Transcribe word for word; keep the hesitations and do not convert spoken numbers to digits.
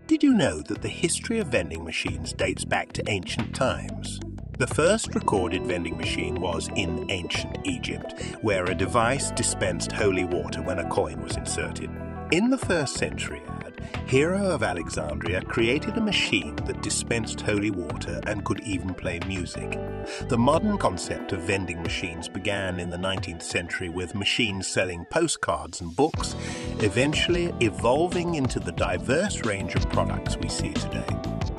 Did you know that the history of vending machines dates back to ancient times? The first recorded vending machine was in ancient Egypt, where a device dispensed holy water when a coin was inserted. In the first century, Hero of Alexandria created a machine that dispensed holy water and could even play music. The modern concept of vending machines began in the nineteenth century with machines selling postcards and books, eventually evolving into the diverse range of products we see today.